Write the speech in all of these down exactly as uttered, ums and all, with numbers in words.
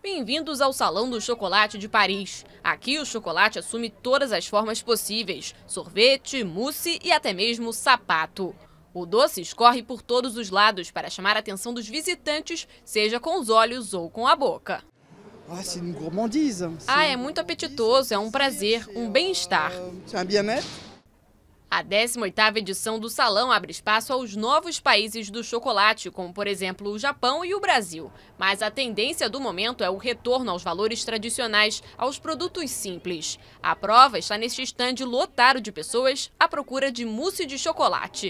Bem-vindos ao Salão do Chocolate de Paris. Aqui o chocolate assume todas as formas possíveis: sorvete, mousse e até mesmo sapato. O doce escorre por todos os lados para chamar a atenção dos visitantes, seja com os olhos ou com a boca. Ah, é muito apetitoso, é um prazer, um bem-estar. A décima oitava edição do Salão abre espaço aos novos países do chocolate, como, por exemplo, o Japão e o Brasil. Mas a tendência do momento é o retorno aos valores tradicionais, aos produtos simples. A prova está neste estande lotado de pessoas à procura de mousse de chocolate.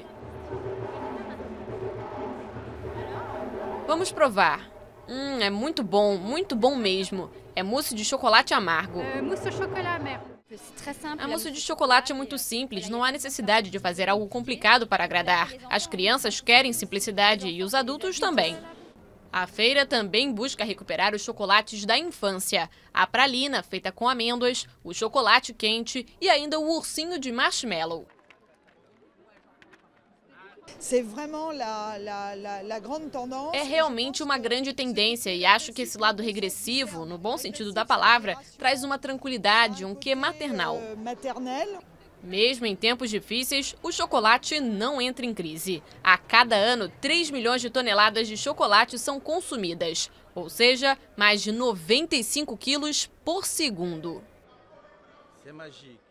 Vamos provar. Hum, é muito bom, muito bom mesmo. É mousse de chocolate amargo. Uh, mousse au chocolat amer. A mousse de chocolate é muito simples, não há necessidade de fazer algo complicado para agradar. As crianças querem simplicidade e os adultos também. A feira também busca recuperar os chocolates da infância. A pralina, feita com amêndoas, o chocolate quente e ainda o ursinho de marshmallow. É realmente uma grande tendência e acho que esse lado regressivo, no bom sentido da palavra, traz uma tranquilidade, um quê maternal. Mesmo em tempos difíceis, o chocolate não entra em crise. A cada ano, três milhões de toneladas de chocolate são consumidas, ou seja, mais de noventa e cinco quilos por segundo. C'est magique.